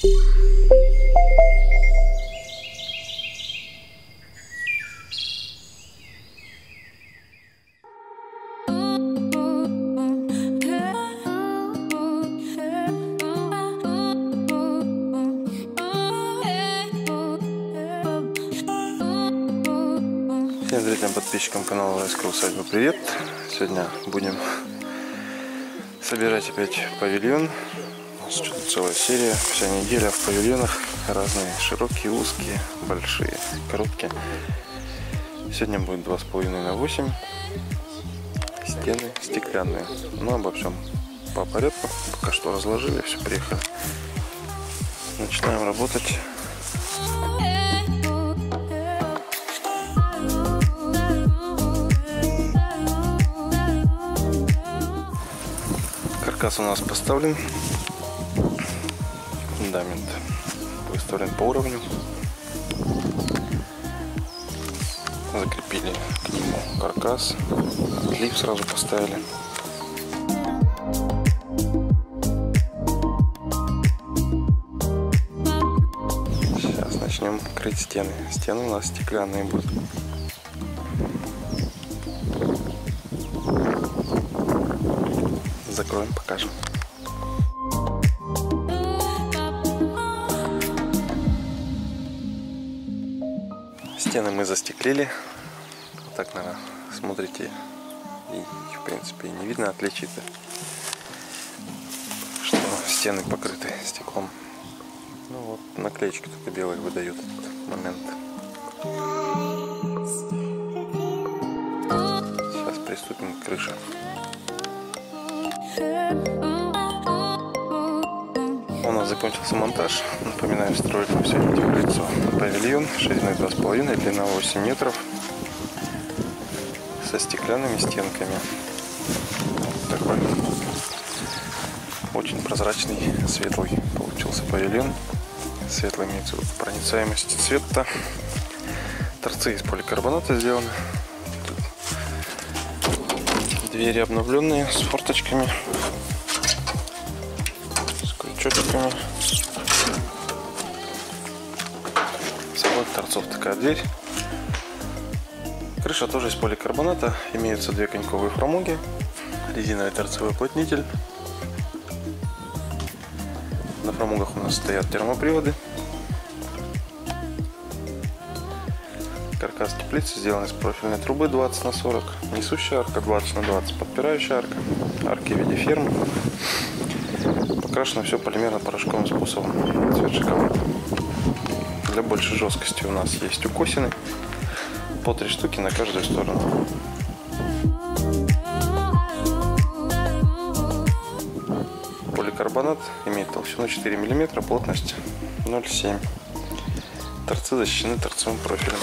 Всем зрителям, подписчикам канала Райская усадьба привет! Сегодня будем собирать опять павильон. У нас что-то целая серия, вся неделя в павильонах. Разные, широкие, узкие, большие, короткие. Сегодня будет 2,5 на 8. Стены стеклянные. Но обо всем по порядку. Пока что разложили, все, приехали. Начинаем работать. Каркас у нас поставлен, фундамент выставлен по уровню, закрепили к нему каркас, отлив сразу поставили. Сейчас начнем крыть стены. Стены у нас стеклянные будут. Закроем, покажем. Стены мы застеклили. Вот так, наверное, смотрите. И, в принципе, не видно отличий-то, что стены покрыты стеклом. Ну вот, наклеечки только белые выдают этот момент. Сейчас приступим к крыше. У нас закончился монтаж. Напоминаю, строили мы сегодня в теплицу павильон шириной 2,5, длина 8 метров, со стеклянными стенками. Вот такой очень прозрачный, светлый получился павильон. Светлый имеется проницаемость цвета. Торцы из поликарбоната сделаны. Двери обновленные с форточками, с крючочками. С обоих торцов такая дверь. Крыша тоже из поликарбоната. Имеются две коньковые фрамуги, резиновый торцевой уплотнитель. На фрамугах у нас стоят термоприводы. Каркас теплицы сделан из профильной трубы 20 на 40, несущая арка 20 на 20, подпирающая арка, арки в виде ферм. Покрашено все полимерно-порошковым способом, цвет шоколада. Для большей жесткости у нас есть укосины, по 3 штуки на каждую сторону. Поликарбонат имеет толщину 4 мм, плотность 0,7. Торцы защищены торцевым профилем.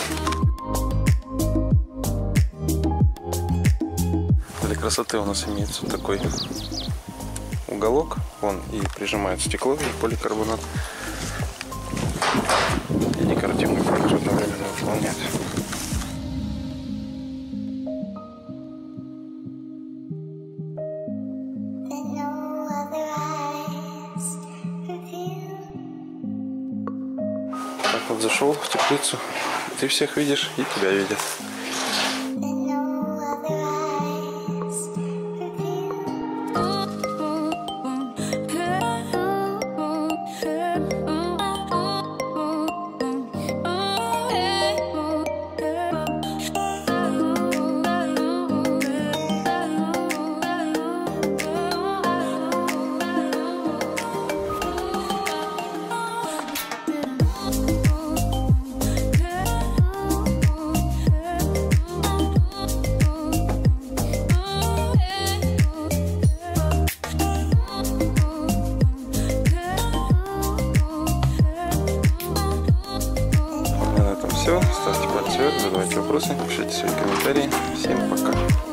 Для красоты у нас имеется вот такой уголок. Он и прижимает стекло и поликарбонат. И декоративный функцию одновременно выполняет. Так вот зашел в теплицу, ты всех видишь и тебя видят. Все, ставьте пальцы вверх, задавайте вопросы, пишите свои комментарии. Всем пока!